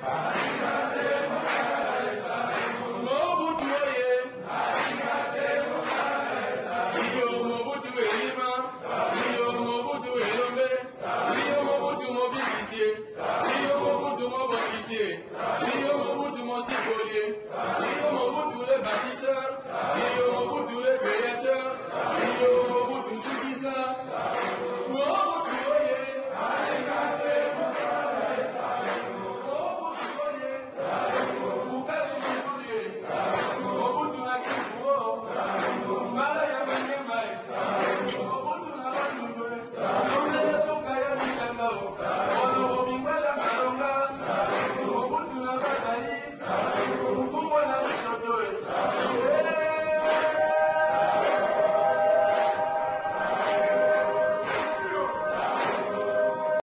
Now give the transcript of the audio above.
Mobutu oye. Iyo Mobutu elima. Iyo Mobutu elombe. Iyo Mobutu mobilisé. Iyo Mobutu mobilisé. Iyo Mobutu mosipolier. Iyo Mobutu le bâtisseur. Iyo Mobutu le créateur. Iyo Mobutu subisseur. Mobutu oye. Mobutu